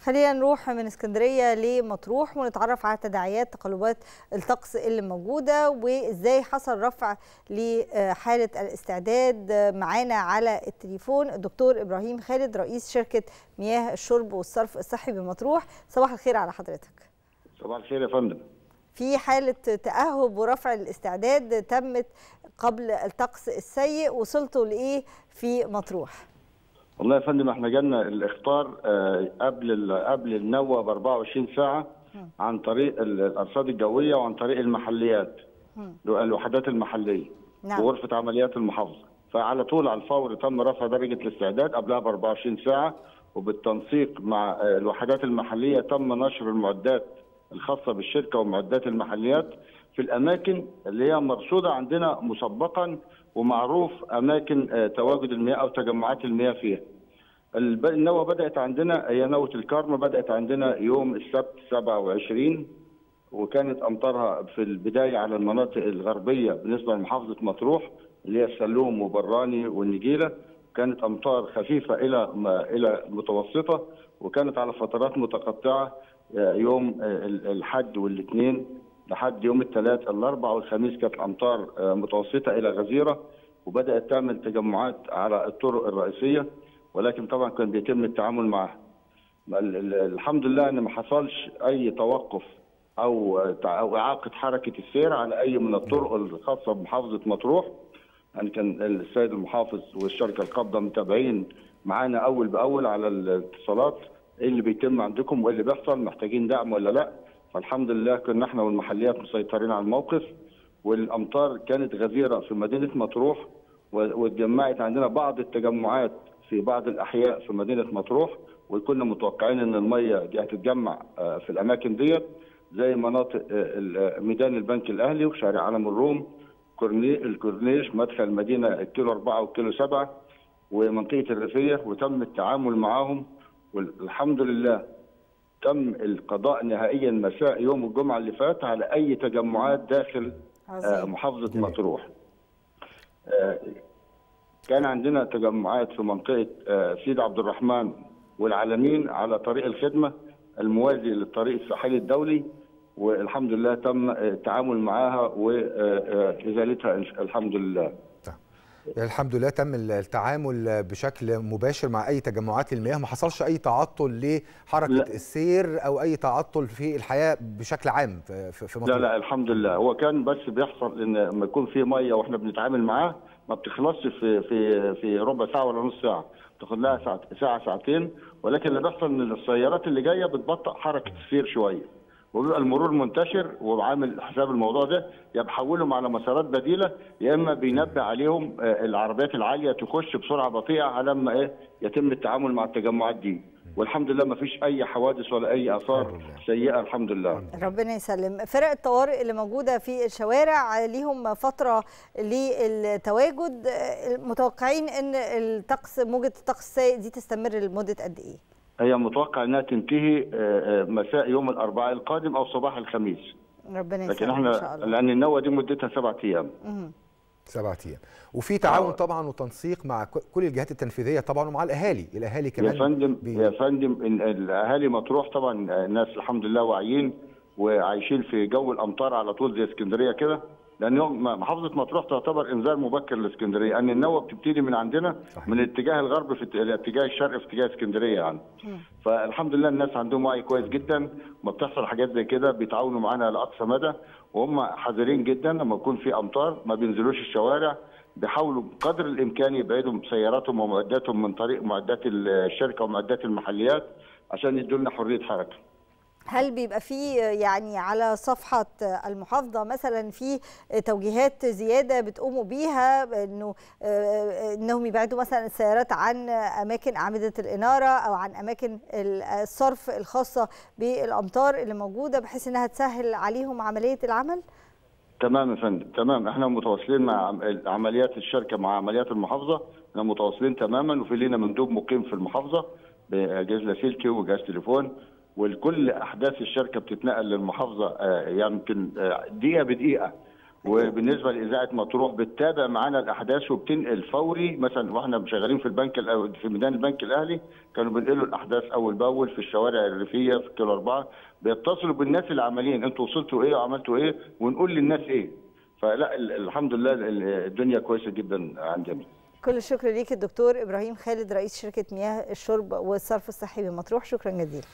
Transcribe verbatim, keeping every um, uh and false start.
خلينا نروح من اسكندريه لمطروح ونتعرف على تداعيات تقلبات الطقس اللي موجوده وازاي حصل رفع لحاله الاستعداد. معانا على التليفون الدكتور ابراهيم خالد رئيس شركه مياه الشرب والصرف الصحي بمطروح. صباح الخير على حضرتك. صباح الخير يا فندم. في حاله تاهب ورفع الاستعداد تمت قبل الطقس السيء، وصلتوا لايه في مطروح؟ والله يا فندم احنا جالنا الاخطار قبل قبل النوة ب أربعة وعشرين ساعة عن طريق الارصاد الجويه وعن طريق المحليات، الوحدات المحليه نعم. وغرفه عمليات المحافظه. فعلى طول على الفور تم رفع درجه الاستعداد قبلها ب أربعة وعشرين ساعة، وبالتنسيق مع الوحدات المحليه تم نشر المعدات الخاصه بالشركه ومعدات المحليات في الاماكن اللي هي مرصوده عندنا مسبقا ومعروف اماكن تواجد المياه او تجمعات المياه فيها. النوة بدات عندنا هي نوة الكرم، بدات عندنا يوم السبت سبعة وعشرين، وكانت امطارها في البدايه على المناطق الغربيه بالنسبه لمحافظه مطروح اللي هي السلوم وبراني والنجيله، كانت امطار خفيفه الى الى متوسطه، وكانت على فترات متقطعه يوم الاحد والاثنين لحد يوم الثلاث الاربعاء والخميس كانت الامطار متوسطه الى غزيره، وبدات تعمل تجمعات على الطرق الرئيسيه، ولكن طبعا كان بيتم التعامل معها. الحمد لله ان ما حصلش اي توقف او او اعاقه حركه السير على اي من الطرق الخاصه بمحافظه مطروح. يعني كان السيد المحافظ والشركه القابضه متابعين معانا اول باول على الاتصالات ايه اللي بيتم عندكم وايه اللي بيحصل، محتاجين دعم ولا لا. فالحمد لله كنا احنا والمحليات مسيطرين على الموقف، والامطار كانت غزيره في مدينه مطروح، واتجمعت عندنا بعض التجمعات في بعض الاحياء في مدينه مطروح، وكنا متوقعين ان الميه دي هتتجمع في الاماكن ديت زي مناطق ميدان البنك الاهلي وشارع علم الروم، الكورنيش، مدخل المدينه الكيلو أربعة والكيلو سبعة ومنطقه الريفيه، وتم التعامل معاهم والحمد لله تم القضاء نهائيا مساء يوم الجمعه اللي فات على اي تجمعات داخل عظيم. محافظه جميل. مطروح. كان عندنا تجمعات في منطقه سيد عبد الرحمن والعلمين على طريق الخدمه الموازي للطريق الساحلي الدولي، والحمد لله تم التعامل معها وازالتها الحمد لله. الحمد لله تم التعامل بشكل مباشر مع اي تجمعات المياه، ما حصلش اي تعطل لحركه لا. السير او اي تعطل في الحياه بشكل عام في مطروح. لا لا الحمد لله، هو كان بس بيحصل ان لما يكون في ميه واحنا بنتعامل معاه ما بتخلصش في في في ربع ساعه ولا نص ساعه، بتاخد لها ساعه ساعه ساعتين، ولكن اللي بيحصل ان السيارات اللي جايه بتبطئ حركه السير شويه، وبيبقى المرور منتشر وعامل حساب الموضوع ده، يا بحولهم على مسارات بديله يا اما بينبه عليهم العربيات العاليه تخش بسرعه بطيئه على ما ايه يتم التعامل مع التجمعات دي، والحمد لله ما فيش اي حوادث ولا اي اثار سيئه الحمد لله. ربنا يسلم. فرق الطوارئ اللي موجوده في الشوارع ليهم فتره للتواجد، متوقعين ان الطقس موجه الطقس السيء دي تستمر لمده قد ايه؟ هي متوقع انها تنتهي مساء يوم الاربعاء القادم او صباح الخميس. ربنا يسلمك لكن احنا ان شاء الله. لان النوة دي مدتها سبعة ايام. سبعة ايام. وفي تعاون طبعا وتنسيق مع كل الجهات التنفيذيه طبعا ومع الاهالي، الاهالي كمان يا فندم بي... يا فندم الاهالي مطروح طبعا الناس الحمد لله واعيين وعايشين في جو الامطار على طول زي اسكندريه كده، لان محافظه مطروح تعتبر انذار مبكر لاسكندريه، ان النوة بتبتدي من عندنا صحيح. من اتجاه الغرب في اتجاه الشرق في اتجاه اسكندريه يعني. م. فالحمد لله الناس عندهم وعي كويس جدا، ما بتحصل حاجات زي كده بيتعاونوا معانا على اقصى مدى، وهم حذرين جدا لما يكون في امطار ما بينزلوش الشوارع، بيحاولوا بقدر الامكان يبعدوا سياراتهم ومعداتهم من طريق معدات الشركه ومعدات المحليات عشان يدوا لنا حريه حركه. هل بيبقى في يعني على صفحة المحافظة مثلا في توجيهات زيادة بتقوموا بيها انه انهم يبعدوا مثلا السيارات عن اماكن اعمدة الانارة او عن اماكن الصرف الخاصة بالامطار اللي موجودة بحيث انها تسهل عليهم عملية العمل؟ تمام يا فندم، تمام، احنا متواصلين مع عمليات الشركة مع عمليات المحافظة، احنا متواصلين تماما، وفي لينا مندوب مقيم في المحافظة بجهاز لاسلكي وجهاز تليفون، والكل احداث الشركه بتتنقل للمحافظه يمكن دقيقه بدقيقه وبالنسبه لاذاعه مطروح بتتابع معانا الاحداث وبتنقل فوري. مثلا واحنا شغالين في البنك في ميدان البنك الاهلي كانوا بينقلوا الاحداث اول باول في الشوارع الريفيه في كيلو اربعه، بيتصلوا بالناس العاملين انتوا وصلتوا ايه وعملتوا ايه ونقول للناس ايه. فلا الحمد لله الدنيا كويسه جدا عندنا. كل الشكر ليك الدكتور ابراهيم خالد رئيس شركه مياه الشرب والصرف الصحي بمطروح، شكرا جزيلا.